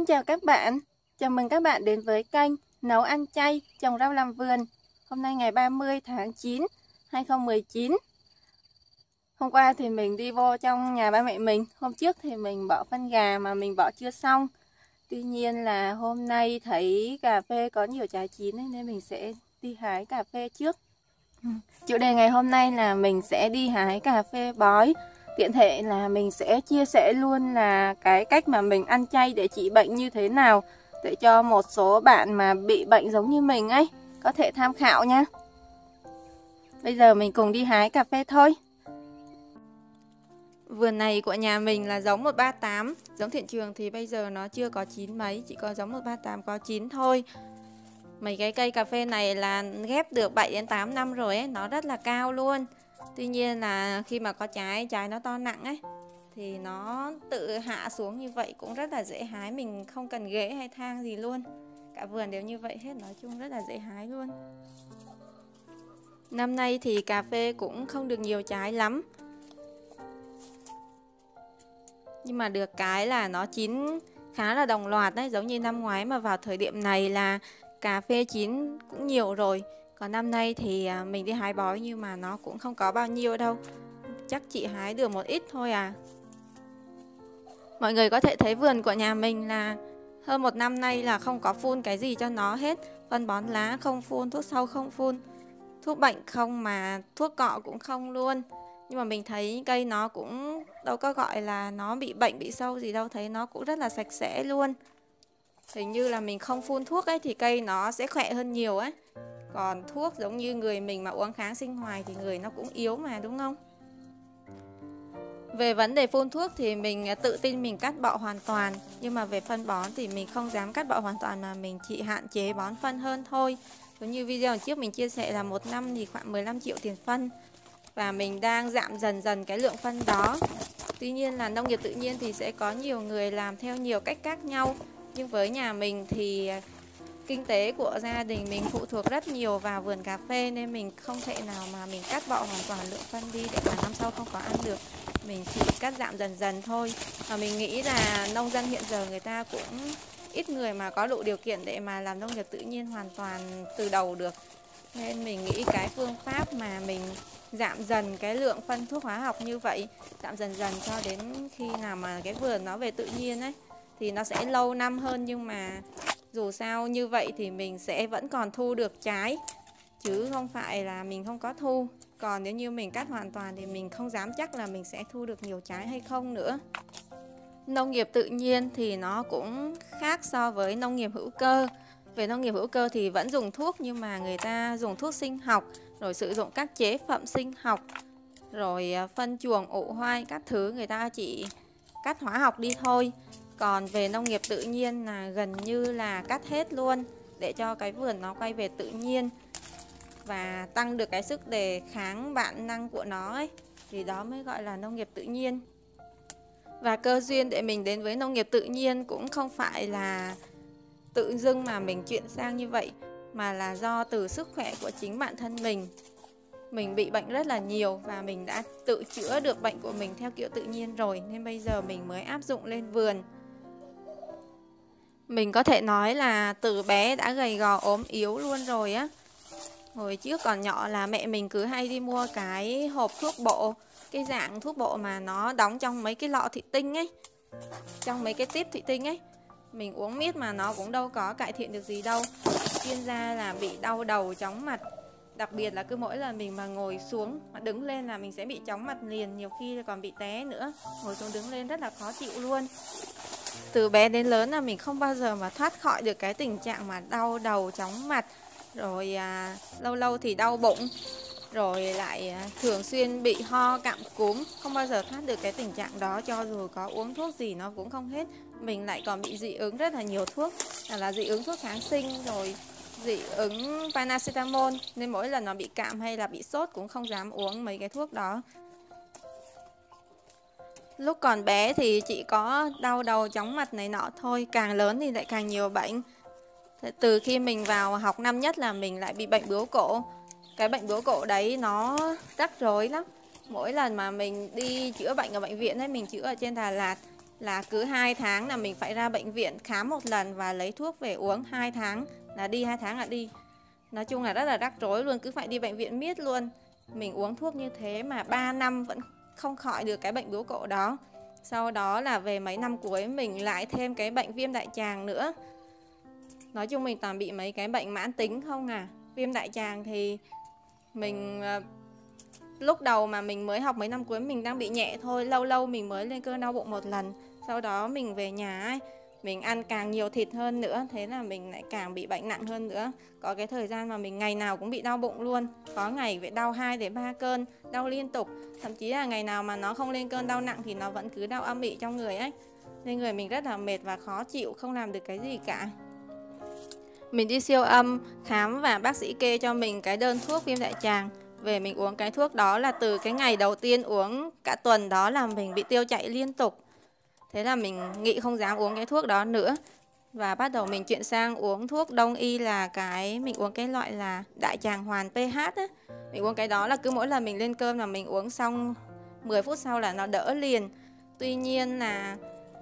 chào các bạn, chào mừng các bạn đến với kênh Nấu ăn chay trồng rau làm vườn. Hôm nay ngày 30 tháng 9, 2019. Hôm qua thì mình đi vô trong nhà ba mẹ mình. Hôm trước thì mình bỏ phân gà mà mình bỏ chưa xong. Tuy nhiên là hôm nay thấy cà phê có nhiều trái chín nên mình sẽ đi hái cà phê trước. Chủ đề ngày hôm nay là mình sẽ đi hái cà phê bói. Tiện thể là mình sẽ chia sẻ luôn là cái cách mà mình ăn chay để trị bệnh như thế nào, để cho một số bạn mà bị bệnh giống như mình ấy có thể tham khảo nha. Bây giờ mình cùng đi hái cà phê thôi. Vườn này của nhà mình là giống 138, giống thị trường thì bây giờ nó chưa có chín mấy, chỉ có giống 138 có chín thôi. Mấy cái cây cà phê này là ghép được 7 đến 8 năm rồi ấy, nó rất là cao luôn. Tuy nhiên là khi mà có trái nó to nặng ấy thì nó tự hạ xuống như vậy cũng rất là dễ hái, mình không cần ghế hay thang gì luôn. Cả vườn đều như vậy hết, nói chung rất là dễ hái luôn. Năm nay thì cà phê cũng không được nhiều trái lắm. Nhưng mà được cái là nó chín khá là đồng loạt đấy, giống như năm ngoái mà vào thời điểm này là cà phê chín cũng nhiều rồi. Còn năm nay thì mình đi hái bói nhưng mà nó cũng không có bao nhiêu đâu. Chắc chỉ hái được một ít thôi à. Mọi người có thể thấy vườn của nhà mình là hơn một năm nay là không có phun cái gì cho nó hết. Phân bón lá không phun, thuốc sâu không phun, thuốc bệnh không, mà thuốc cọ cũng không luôn. Nhưng mà mình thấy cây nó cũng đâu có gọi là nó bị bệnh bị sâu gì đâu, thấy nó cũng rất là sạch sẽ luôn. Hình như là mình không phun thuốc ấy thì cây nó sẽ khỏe hơn nhiều ấy. Còn thuốc giống như người mình mà uống kháng sinh hoài thì người nó cũng yếu mà, đúng không? Về vấn đề phun thuốc thì mình tự tin mình cắt bỏ hoàn toàn. Nhưng mà về phân bón thì mình không dám cắt bỏ hoàn toàn mà mình chỉ hạn chế bón phân hơn thôi. Giống như video trước mình chia sẻ là một năm thì khoảng 15 triệu tiền phân. Và mình đang giảm dần dần cái lượng phân đó. Tuy nhiên là nông nghiệp tự nhiên thì sẽ có nhiều người làm theo nhiều cách khác nhau. Nhưng với nhà mình thì kinh tế của gia đình mình phụ thuộc rất nhiều vào vườn cà phê, nên mình không thể nào mà mình cắt bỏ hoàn toàn lượng phân đi để mà năm sau không có ăn được. Mình chỉ cắt giảm dần dần thôi. Và mình nghĩ là nông dân hiện giờ người ta cũng ít người mà có đủ điều kiện để mà làm nông nghiệp tự nhiên hoàn toàn từ đầu được. Nên mình nghĩ cái phương pháp mà mình giảm dần cái lượng phân thuốc hóa học như vậy, giảm dần dần cho đến khi nào mà cái vườn nó về tự nhiên ấy, thì nó sẽ lâu năm hơn. Nhưng mà dù sao như vậy thì mình sẽ vẫn còn thu được trái, chứ không phải là mình không có thu. Còn nếu như mình cắt hoàn toàn thì mình không dám chắc là mình sẽ thu được nhiều trái hay không nữa. Nông nghiệp tự nhiên thì nó cũng khác so với nông nghiệp hữu cơ. Về nông nghiệp hữu cơ thì vẫn dùng thuốc, nhưng mà người ta dùng thuốc sinh học, rồi sử dụng các chế phẩm sinh học, rồi phân chuồng ủ hoai các thứ, người ta chỉ cắt hóa học đi thôi. Còn về nông nghiệp tự nhiên là gần như là cắt hết luôn, để cho cái vườn nó quay về tự nhiên và tăng được cái sức đề kháng bản năng của nó ấy. Thì đó mới gọi là nông nghiệp tự nhiên. Và cơ duyên để mình đến với nông nghiệp tự nhiên cũng không phải là tự dưng mà mình chuyển sang như vậy, mà là do từ sức khỏe của chính bản thân mình. Mình bị bệnh rất là nhiều và mình đã tự chữa được bệnh của mình theo kiểu tự nhiên rồi, nên bây giờ mình mới áp dụng lên vườn. Mình có thể nói là từ bé đã gầy gò ốm yếu luôn rồi á. Hồi trước còn nhỏ là mẹ mình cứ hay đi mua cái hộp thuốc bộ, cái dạng thuốc bộ mà nó đóng trong mấy cái lọ thủy tinh ấy, trong mấy cái tiếp thủy tinh ấy. Mình uống miết mà nó cũng đâu có cải thiện được gì đâu. Chuyên gia là bị đau đầu, chóng mặt. Đặc biệt là cứ mỗi lần mình mà ngồi xuống mà đứng lên là mình sẽ bị chóng mặt liền, nhiều khi còn bị té nữa. Ngồi xuống đứng lên rất là khó chịu luôn. Từ bé đến lớn là mình không bao giờ mà thoát khỏi được cái tình trạng mà đau đầu, chóng mặt. Rồi lâu lâu thì đau bụng. Rồi lại thường xuyên bị ho, cảm cúm. Không bao giờ thoát được cái tình trạng đó, cho dù có uống thuốc gì nó cũng không hết. Mình lại còn bị dị ứng rất là nhiều thuốc, là dị ứng thuốc kháng sinh, rồi dị ứng paracetamol. Nên mỗi lần nó bị cảm hay là bị sốt cũng không dám uống mấy cái thuốc đó. Lúc còn bé thì chỉ có đau đầu, chóng mặt này nọ thôi. Càng lớn thì lại càng nhiều bệnh. Từ khi mình vào học năm nhất là mình lại bị bệnh bướu cổ. Cái bệnh bướu cổ đấy nó rắc rối lắm. Mỗi lần mà mình đi chữa bệnh ở bệnh viện ấy, mình chữa ở trên Đà Lạt, là cứ 2 tháng là mình phải ra bệnh viện khám một lần và lấy thuốc về uống. 2 tháng là đi, 2 tháng là đi. Nói chung là rất là rắc rối luôn, cứ phải đi bệnh viện miết luôn. Mình uống thuốc như thế mà 3 năm vẫn không khỏi được cái bệnh bướu cổ đó. Sau đó là về mấy năm cuối mình lại thêm cái bệnh viêm đại tràng nữa. Nói chung mình toàn bị mấy cái bệnh mãn tính không à. Viêm đại tràng thì mình lúc đầu mà mình mới học mấy năm cuối mình đang bị nhẹ thôi, lâu lâu mình mới lên cơn đau bụng một lần. Sau đó mình về nhà ấy, mình ăn càng nhiều thịt hơn nữa, thế là mình lại càng bị bệnh nặng hơn nữa. Có cái thời gian mà mình ngày nào cũng bị đau bụng luôn, có ngày phải đau 2 đến 3 cơn, đau liên tục. Thậm chí là ngày nào mà nó không lên cơn đau nặng thì nó vẫn cứ đau âm ỉ trong người ấy. Nên người mình rất là mệt và khó chịu, không làm được cái gì cả. Mình đi siêu âm, khám và bác sĩ kê cho mình cái đơn thuốc viêm đại tràng. Về mình uống cái thuốc đó là từ cái ngày đầu tiên uống cả tuần đó là mình bị tiêu chảy liên tục. Thế là mình nghĩ không dám uống cái thuốc đó nữa. Và bắt đầu mình chuyển sang uống thuốc đông y, là mình uống cái loại là đại tràng hoàn pH á. Mình uống cái đó là cứ mỗi lần mình lên cơn mà mình uống xong 10 phút sau là nó đỡ liền. Tuy nhiên là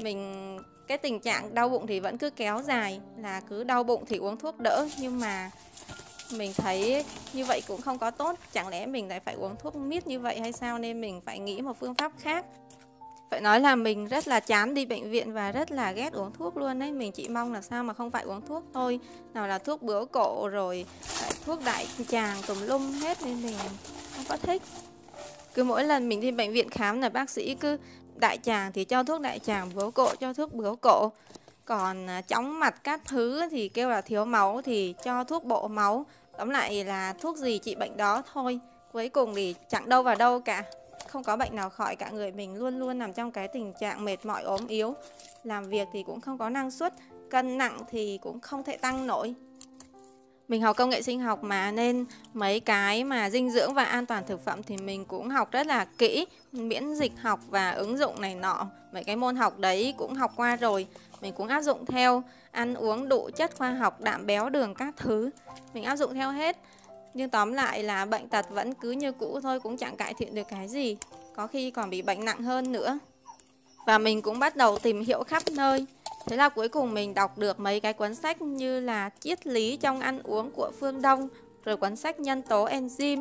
cái tình trạng đau bụng thì vẫn cứ kéo dài, là cứ đau bụng thì uống thuốc đỡ, nhưng mà mình thấy như vậy cũng không có tốt. Chẳng lẽ mình lại phải uống thuốc miết như vậy hay sao, nên mình phải nghĩ một phương pháp khác. Phải nói là mình rất là chán đi bệnh viện và rất là ghét uống thuốc luôn đấy. Mình chỉ mong là sao mà không phải uống thuốc thôi. Nào là thuốc bướu cổ rồi thuốc đại tràng tùm lum hết, nên mình không có thích. Cứ mỗi lần mình đi bệnh viện khám là bác sĩ cứ đại tràng thì cho thuốc đại tràng, bướu cổ cho thuốc bướu cổ. Còn chóng mặt các thứ thì kêu là thiếu máu thì cho thuốc bổ máu. Tóm lại là thuốc gì trị bệnh đó thôi. Cuối cùng thì chẳng đâu vào đâu cả. Không có bệnh nào khỏi cả, người mình luôn luôn nằm trong cái tình trạng mệt mỏi ốm yếu. Làm việc thì cũng không có năng suất, cân nặng thì cũng không thể tăng nổi. Mình học công nghệ sinh học mà, nên mấy cái mà dinh dưỡng và an toàn thực phẩm thì mình cũng học rất là kỹ. Miễn dịch học và ứng dụng này nọ, mấy cái môn học đấy cũng học qua rồi. Mình cũng áp dụng theo, ăn uống đủ chất khoa học, đạm béo đường các thứ. Mình áp dụng theo hết. Nhưng tóm lại là bệnh tật vẫn cứ như cũ thôi, cũng chẳng cải thiện được cái gì. Có khi còn bị bệnh nặng hơn nữa. Và mình cũng bắt đầu tìm hiểu khắp nơi. Thế là cuối cùng mình đọc được mấy cái cuốn sách như là Triết lý trong ăn uống của Phương Đông, rồi cuốn sách Nhân tố enzyme.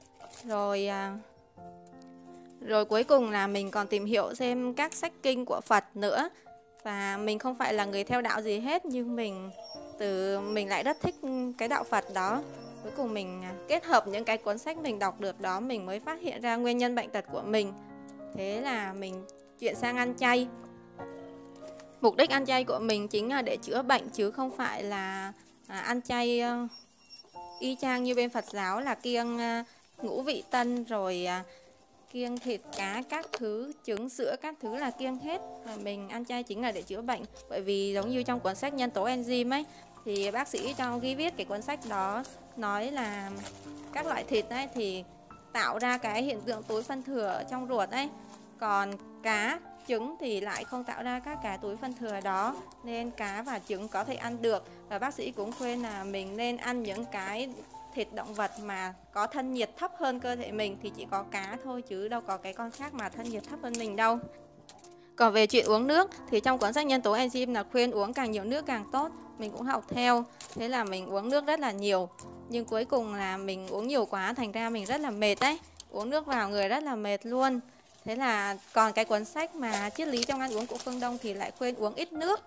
Rồi cuối cùng là mình còn tìm hiểu thêm các sách kinh của Phật nữa. Và mình không phải là người theo đạo gì hết, nhưng mình lại rất thích cái đạo Phật đó. Cuối cùng mình kết hợp những cái cuốn sách mình đọc được đó, mình mới phát hiện ra nguyên nhân bệnh tật của mình. Thế là mình chuyển sang ăn chay. Mục đích ăn chay của mình chính là để chữa bệnh, chứ không phải là ăn chay y chang như bên Phật giáo là kiêng ngũ vị tân, rồi kiêng thịt cá các thứ, trứng sữa các thứ là kiêng hết. Và mình ăn chay chính là để chữa bệnh. Bởi vì giống như trong cuốn sách Nhân tố enzyme ấy, thì bác sĩ cho ghi viết cái cuốn sách đó nói là các loại thịt ấy thì tạo ra cái hiện tượng túi phân thừa ở trong ruột ấy. Còn cá, trứng thì lại không tạo ra các cái túi phân thừa đó, nên cá và trứng có thể ăn được. Và bác sĩ cũng khuyên là mình nên ăn những cái thịt động vật mà có thân nhiệt thấp hơn cơ thể mình, thì chỉ có cá thôi, chứ đâu có cái con khác mà thân nhiệt thấp hơn mình đâu. Còn về chuyện uống nước thì trong cuốn sách Nhân tố enzyme là khuyên uống càng nhiều nước càng tốt. Mình cũng học theo, thế là mình uống nước rất là nhiều. Nhưng cuối cùng là mình uống nhiều quá, thành ra mình rất là mệt đấy. Uống nước vào người rất là mệt luôn. Thế là còn cái cuốn sách mà Triết lý trong ăn uống của Phương Đông thì lại khuyên uống ít nước.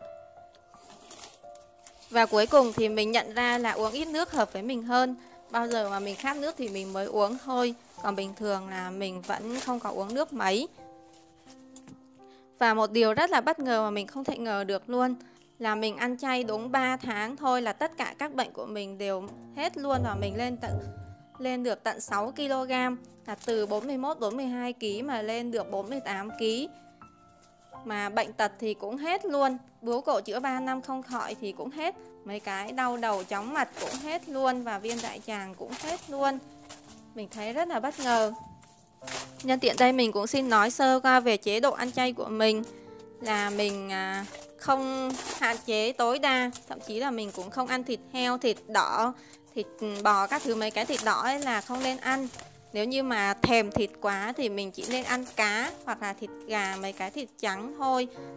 Và cuối cùng thì mình nhận ra là uống ít nước hợp với mình hơn. Bao giờ mà mình khát nước thì mình mới uống thôi. Còn bình thường là mình vẫn không có uống nước mấy. Và một điều rất là bất ngờ mà mình không thể ngờ được luôn, là mình ăn chay đúng 3 tháng thôi là tất cả các bệnh của mình đều hết luôn. Và mình lên được tận 6 kg, là từ 41-42 kg mà lên được 48 kg. Mà bệnh tật thì cũng hết luôn. Bướu cổ chữa 3 năm không khỏi thì cũng hết. Mấy cái đau đầu chóng mặt cũng hết luôn. Và viêm đại tràng cũng hết luôn. Mình thấy rất là bất ngờ. Nhân tiện đây mình cũng xin nói sơ qua về chế độ ăn chay của mình. Là mình không hạn chế tối đa. Thậm chí là mình cũng không ăn thịt heo, thịt đỏ, thịt bò các thứ. Mấy cái thịt đỏ ấy là không nên ăn. Nếu như mà thèm thịt quá thì mình chỉ nên ăn cá hoặc là thịt gà, mấy cái thịt trắng thôi.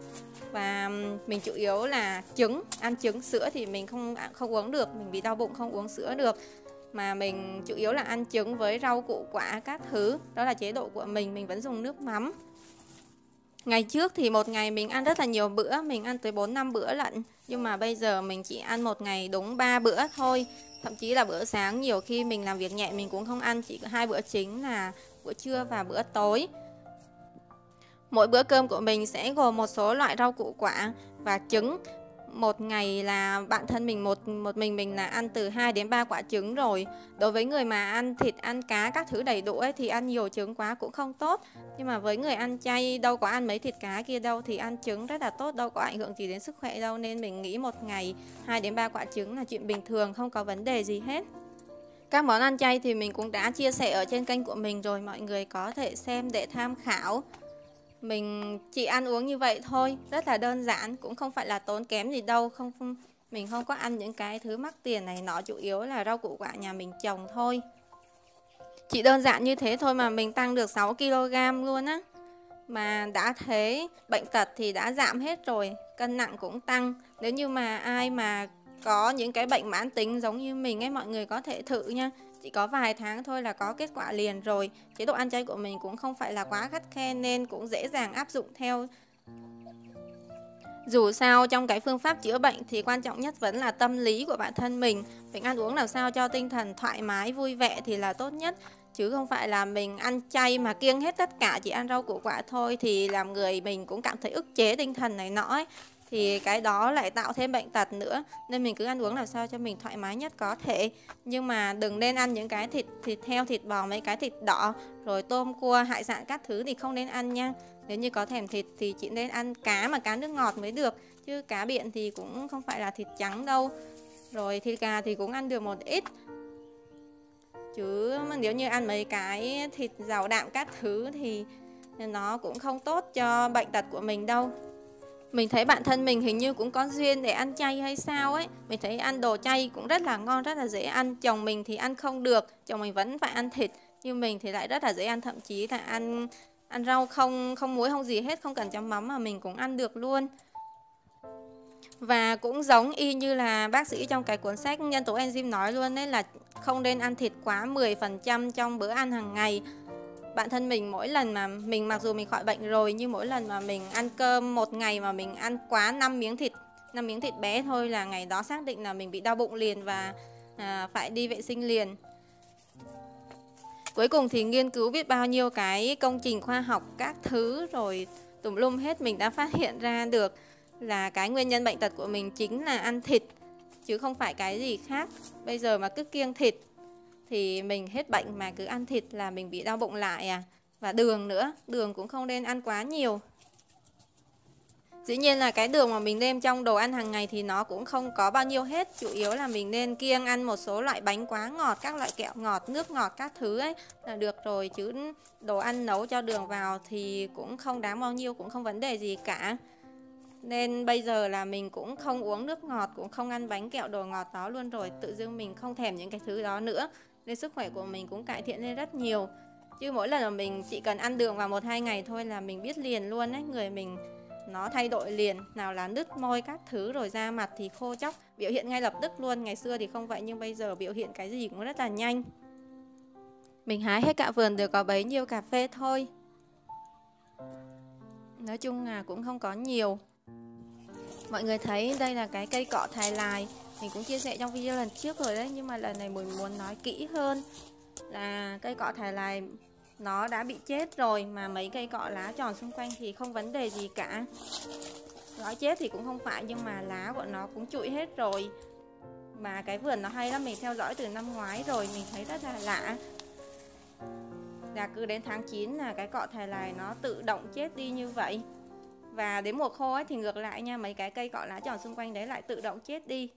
Và mình chủ yếu là trứng, ăn trứng, sữa thì mình không uống được, mình bị đau bụng không uống sữa được. Mà mình chủ yếu là ăn trứng với rau củ quả các thứ, đó là chế độ của mình vẫn dùng nước mắm. Ngày trước thì một ngày mình ăn rất là nhiều bữa, mình ăn tới 4-5 bữa lận. Nhưng mà bây giờ mình chỉ ăn một ngày đúng 3 bữa thôi. Thậm chí là bữa sáng nhiều khi mình làm việc nhẹ mình cũng không ăn, chỉ có 2 bữa chính là bữa trưa và bữa tối. Mỗi bữa cơm của mình sẽ gồm một số loại rau củ quả và trứng. Một ngày là bản thân mình một mình là ăn từ 2 đến 3 quả trứng rồi. Đối với người mà ăn thịt, ăn cá các thứ đầy đủ ấy, thì ăn nhiều trứng quá cũng không tốt. Nhưng mà với người ăn chay đâu có ăn mấy thịt cá kia đâu thì ăn trứng rất là tốt, đâu có ảnh hưởng gì đến sức khỏe đâu. Nên mình nghĩ một ngày 2 đến 3 quả trứng là chuyện bình thường, không có vấn đề gì hết. Các món ăn chay thì mình cũng đã chia sẻ ở trên kênh của mình rồi, mọi người có thể xem để tham khảo. Mình chỉ ăn uống như vậy thôi, rất là đơn giản, cũng không phải là tốn kém gì đâu. Mình không có ăn những cái thứ mắc tiền này nọ, chủ yếu là rau củ quả nhà mình trồng thôi. Chỉ đơn giản như thế thôi mà mình tăng được 6 kg luôn á. Mà đã thế bệnh tật thì đã giảm hết rồi, cân nặng cũng tăng. Nếu như mà ai mà có những cái bệnh mãn tính giống như mình ấy, mọi người có thể thử nha. Chỉ có vài tháng thôi là có kết quả liền rồi. Chế độ ăn chay của mình cũng không phải là quá khắt khe nên cũng dễ dàng áp dụng theo. Dù sao trong cái phương pháp chữa bệnh thì quan trọng nhất vẫn là tâm lý của bản thân mình. Mình ăn uống làm sao cho tinh thần thoải mái, vui vẻ thì là tốt nhất. Chứ không phải là mình ăn chay mà kiêng hết tất cả, chỉ ăn rau củ quả thôi thì làm người mình cũng cảm thấy ức chế tinh thần này nọ ấy. Thì cái đó lại tạo thêm bệnh tật nữa. Nên mình cứ ăn uống làm sao cho mình thoải mái nhất có thể. Nhưng mà đừng nên ăn những cái thịt heo, thịt bò, mấy cái thịt đỏ, rồi tôm, cua, hải sản các thứ thì không nên ăn nha. Nếu như có thèm thịt thì chỉ nên ăn cá mà cá nước ngọt mới được. Chứ cá biển thì cũng không phải là thịt trắng đâu. Rồi thịt gà thì cũng ăn được một ít. Chứ nếu như ăn mấy cái thịt giàu đạm các thứ thì nó cũng không tốt cho bệnh tật của mình đâu. Mình thấy bản thân mình hình như cũng có duyên để ăn chay hay sao ấy. Mình thấy ăn đồ chay cũng rất là ngon, rất là dễ ăn. Chồng mình thì ăn không được, chồng mình vẫn phải ăn thịt. Nhưng mình thì lại rất là dễ ăn, thậm chí là ăn rau không muối không gì hết, không cần chấm mắm mà mình cũng ăn được luôn. Và cũng giống y như là bác sĩ trong cái cuốn sách Nhân tố enzyme nói luôn đấy, là không nên ăn thịt quá 10% trong bữa ăn hàng ngày. Bản thân mình mỗi lần mà mình, mặc dù mình khỏi bệnh rồi, nhưng mỗi lần mà mình ăn cơm một ngày mà mình ăn quá 5 miếng thịt bé thôi là ngày đó xác định là mình bị đau bụng liền và phải đi vệ sinh liền. Cuối cùng thì nghiên cứu biết bao nhiêu cái công trình khoa học các thứ rồi tùm lum hết, mình đã phát hiện ra được là cái nguyên nhân bệnh tật của mình chính là ăn thịt chứ không phải cái gì khác. Bây giờ mà cứ kiêng thịt thì mình hết bệnh, mà cứ ăn thịt là mình bị đau bụng lại à. Và đường nữa, đường cũng không nên ăn quá nhiều. Dĩ nhiên là cái đường mà mình nêm trong đồ ăn hàng ngày thì nó cũng không có bao nhiêu hết. Chủ yếu là mình nên kiêng ăn một số loại bánh quá ngọt, các loại kẹo ngọt, nước ngọt các thứ ấy là được rồi. Chứ đồ ăn nấu cho đường vào thì cũng không đáng bao nhiêu, cũng không vấn đề gì cả. Nên bây giờ là mình cũng không uống nước ngọt, cũng không ăn bánh kẹo đồ ngọt đó luôn rồi. Tự dưng mình không thèm những cái thứ đó nữa. Nên sức khỏe của mình cũng cải thiện lên rất nhiều. Chứ mỗi lần mà mình chỉ cần ăn đường vào 1-2 ngày thôi là mình biết liền luôn ấy. Người mình nó thay đổi liền, nào là nứt môi các thứ, rồi da mặt thì khô chóc, biểu hiện ngay lập tức luôn. Ngày xưa thì không vậy, nhưng bây giờ biểu hiện cái gì cũng rất là nhanh. Mình hái hết cả vườn được có bấy nhiêu cà phê thôi. Nói chung là cũng không có nhiều. Mọi người thấy đây là cái cây cọ Thái Lai, mình cũng chia sẻ trong video lần trước rồi đấy, nhưng mà lần này mình muốn nói kỹ hơn. Là cây cọ Thái Lai nó đã bị chết rồi, mà mấy cây cọ lá tròn xung quanh thì không vấn đề gì cả. Nói chết thì cũng không phải, nhưng mà lá của nó cũng trụi hết rồi. Mà cái vườn nó hay lắm, mình theo dõi từ năm ngoái rồi, mình thấy rất là lạ. Là cứ đến tháng 9 là cái cọ Thái Lai nó tự động chết đi như vậy. Và đến mùa khô ấy thì ngược lại nha, mấy cái cây cọ lá tròn xung quanh đấy lại tự động chết đi.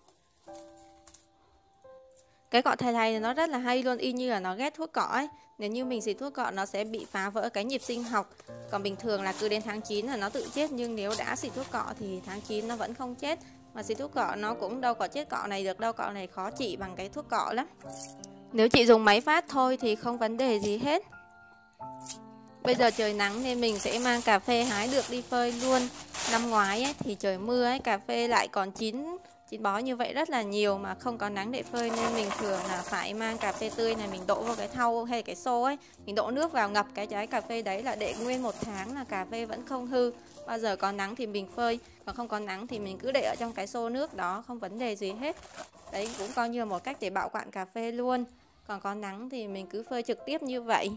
Cái cọ Thái Lai nó rất là hay luôn, y như là nó ghét thuốc cọ ấy. Nếu như mình xịt thuốc cọ nó sẽ bị phá vỡ cái nhịp sinh học. Còn bình thường là cứ đến tháng 9 là nó tự chết, nhưng nếu đã xịt thuốc cọ thì tháng 9 nó vẫn không chết. Mà xịt thuốc cọ nó cũng đâu có chết cọ này được đâu, cọ này khó trị bằng cái thuốc cọ lắm. Nếu chị dùng máy phát thôi thì không vấn đề gì hết. Bây giờ trời nắng nên mình sẽ mang cà phê hái được đi phơi luôn. Năm ngoái ấy, thì trời mưa ấy, cà phê lại còn chín bó như vậy rất là nhiều mà không có nắng để phơi, nên mình thường là phải mang cà phê tươi này mình đổ vào cái thau hay cái xô ấy, mình đổ nước vào ngập cái trái cà phê đấy là để nguyên 1 tháng là cà phê vẫn không hư. Bao giờ có nắng thì mình phơi, còn không có nắng thì mình cứ để ở trong cái xô nước đó, không vấn đề gì hết. Đấy cũng coi như là một cách để bảo quản cà phê luôn. Còn có nắng thì mình cứ phơi trực tiếp như vậy.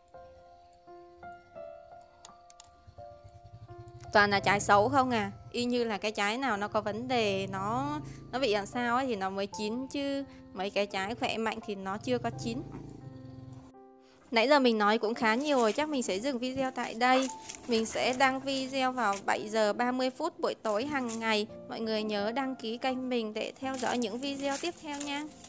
Toàn là trái xấu không à, y như là cái trái nào nó có vấn đề, nó bị làm sao ấy thì nó mới chín, chứ mấy cái trái khỏe mạnh thì nó chưa có chín. Nãy giờ mình nói cũng khá nhiều rồi, chắc mình sẽ dừng video tại đây. Mình sẽ đăng video vào 7 giờ 30 phút buổi tối hàng ngày. Mọi người nhớ đăng ký kênh mình để theo dõi những video tiếp theo nha.